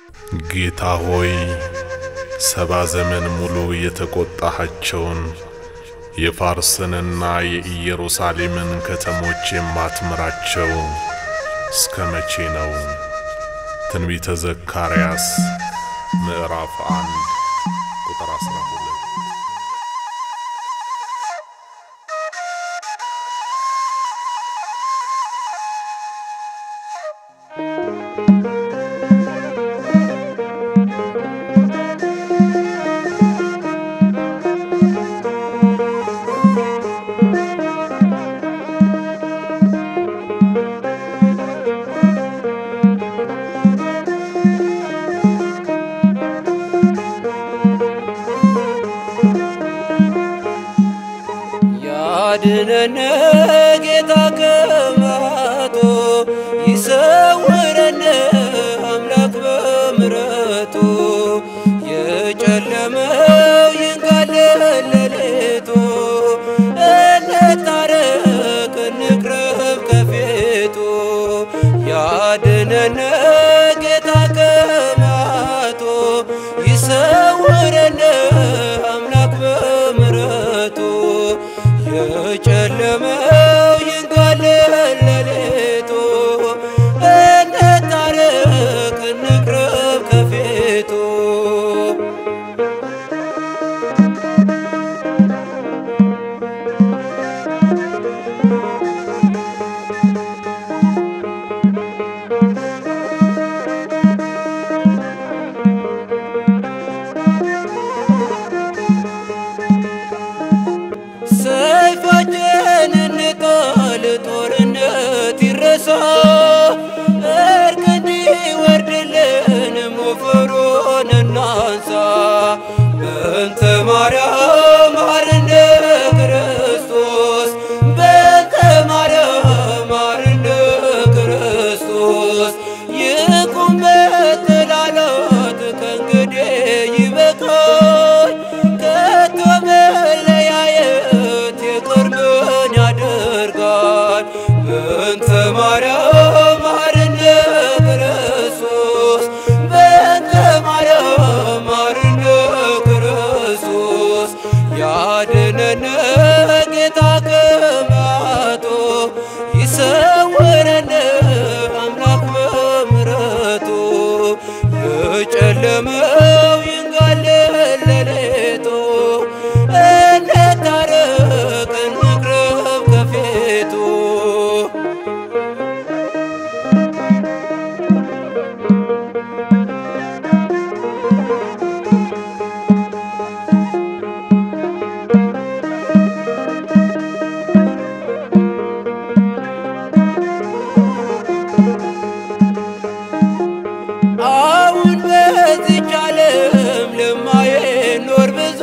ጌታ ሆይ ሰባ ዘመን ሙሉ የተቆጣሃቸውን የፋርስንና የኢየሩሳሌምን ከተሞች የማትምራቸው እስከ መቼ ነው? ትንቢተ ዘካርያስ ምዕራፍ 1 ቁጥር 12። ያድነን ጌታ ከመዓቱ ይሰውረን አምላክ በምሕረቱ የጨለመው ይንጋል ሌሊቱ እንታረቅ እንቅረብ ከፊቱ ያድነን ጌታ ከመዓቱ ይሰውረን አምላክ በምሕረቱ የጨለመው ይንጋል ሌሊቱ እንታረቅ እንቅረብ ከፊቱ ሰይፋችንን እንጣል ጦርነት ይረሳ እርቅ እንዲወርድልን ሞፈሩን እናንሳ በእንተ ማርያም ማርነ ክርስቶስ በእንተ ማርያም ማርነ ክርስቶስ ይቁም መጠላላት ከእንግዲህ ይበቃል ከቶ መለያየት የቅርብን ያደርጋል በእንተ ማርያም ማርነ ክርስቶስ በእንተ ማርያም ማርነ ክርስቶስ ያድነን ጌታ ከመዓቱ ይሰውረን አምላክ በምሕረቱ የጨለመው ይንጋል ሌሊቱ እንታረቅ እንቅረብ ከፊቱ አሁን በዚች ዓለም ለማይኖር ብዙ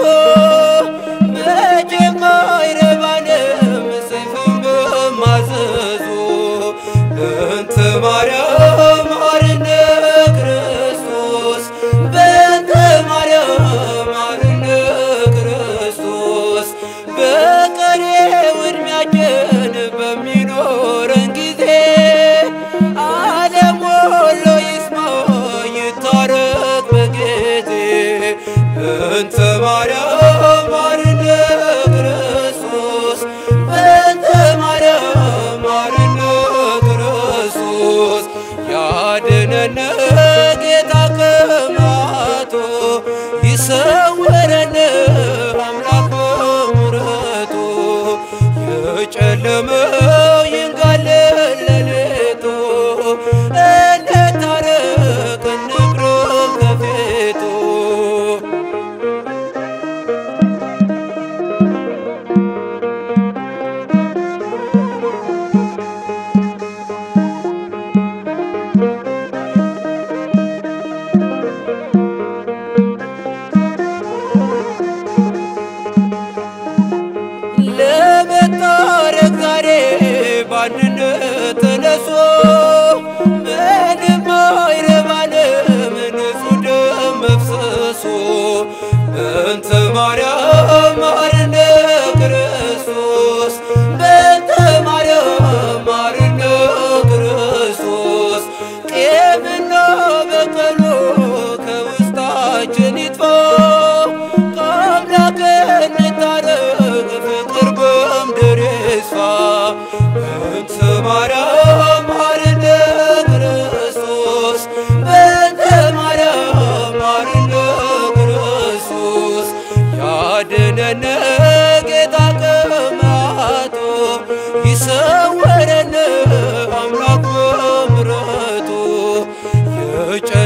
መቼም አይረባንም ሰይፍን በማዘዙ በእንተ ማርያም ማርነ ክርስቶስ በእንተ ማርያም ማርነ ክርስቶስ በቀሪው ዕድሜያችን በሚኖረን ጊዜ ዓለም ሁሉ ይስማው ይታረቅ በጌቴ በእንተ ማርያም ማርነ ክርስቶስ በእንተ ማርያም ማርነ ክርስቶስ ያድነን ጌታ ከመዓቱ ይሰውረን አምላክ በምሕረቱ የጨለመው ይንጋል ሌሊቱ እንታረቅ እንቅረብ ከፊቱ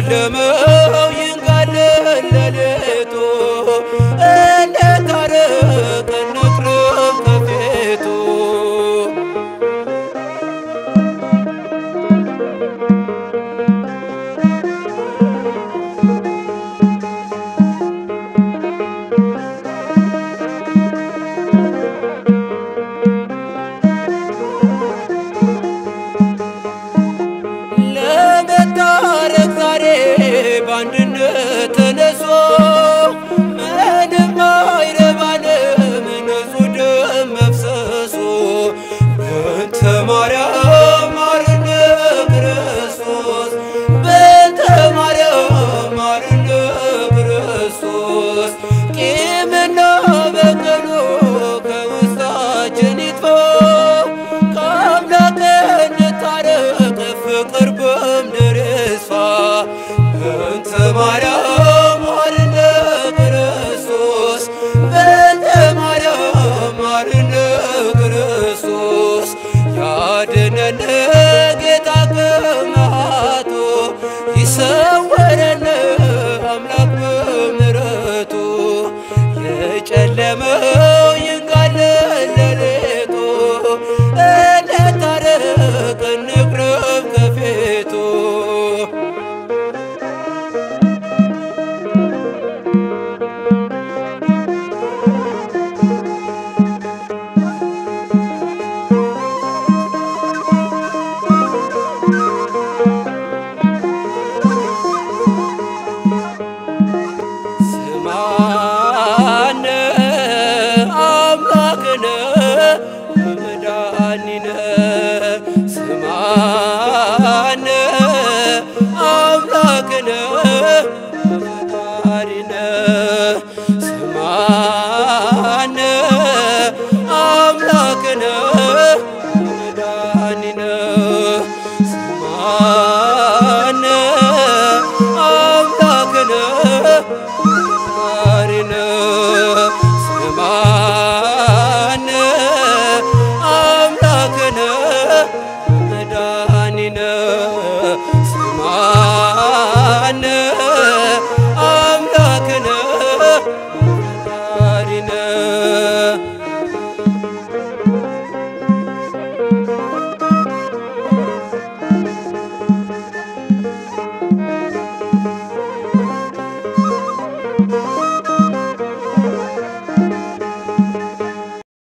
የጨለመው ይንጋለል ሌሊቱ እንደታረቀን ንቅረብ ከፊቱ ለመታረቅ ዛሬ በአንድነት ተነሶ ምንም አይረባንም ንጹሕ ደም መፍሰሱ በእንተ ማርያም ማርነ ክርስቶስ በእንተ ማርያም ማርነ ክርስቶስ ቂምና በቀሉ ከውስጣችን ይጥፋ ከአምላክ እንታረቅ ፍቅር በምድር ይስፋ በእንተ ማርያም ማርነ ክርስቶስ በእንተ ማርያም ማርነ ክርስቶስ ያድነን ጌታ ከመዓቱ ይሰውረን አምላክ በምሕረቱ የጨለመው ይንጋለል ሌሊቱ እንደታረቅ እንቅረብ ከፊቱ ስማነ አምላክነ መድኃኒነ ስማነ አምላክነ ፈጣሪነ ስማነ አምላክነ መድኃኒነ ስማነ አምላክነ ፈጣሪነ ስማነ አምላክነ መድኃኒነ ስማነ አምላክነ ፈጣሪነ